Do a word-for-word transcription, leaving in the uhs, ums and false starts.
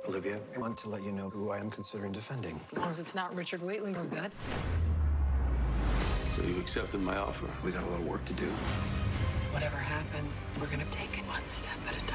Olivia, I want to let you know who I am considering defending. As long as it's not Richard Whately, we're good. So you've accepted my offer? We got a little work to do. Whatever happens, we're gonna take it one step at a time.